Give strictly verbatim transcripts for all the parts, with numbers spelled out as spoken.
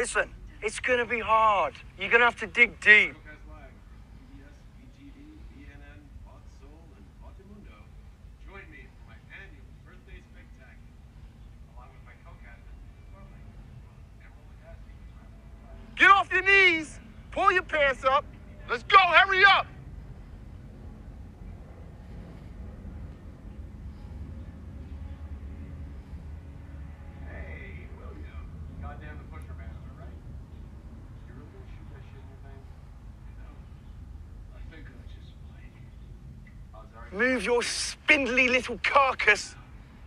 Listen, it's going to be hard. You're going to have to dig deep. Get off your knees. Pull your pants up. Let's go. Hurry up. Hey, William. Goddamn the pusher man, am I right? You really gonna shoot that shit in your thing? No. I think I just might. Oh, sorry. Move your spindly little carcass.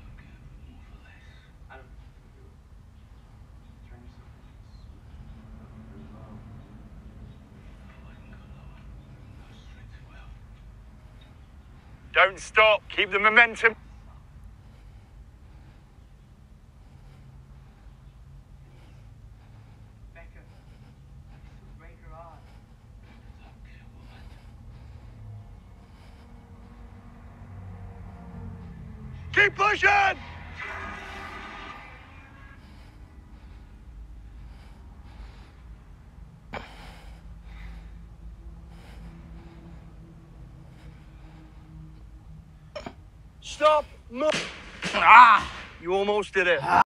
Don't stop. Keep the momentum. Becca, break her arm. Keep pushing! Stop! Move! Ah! You almost did it.